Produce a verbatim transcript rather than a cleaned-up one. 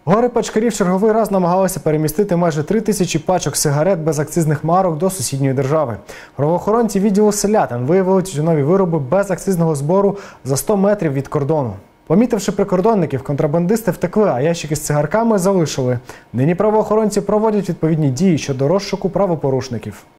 Гори Пачкарів черговий раз намагалися перемістити майже три тисячі пачок сигарет без акцизних марок до сусідньої держави. Правоохоронці відділу селятин виявили тютюнові вироби без акцизного збору за сто метрів від кордону. Помітивши прикордонників, контрабандисти втекли, а ящики з цигарками залишили. Нині правоохоронці проводять відповідні дії щодо розшуку правопорушників.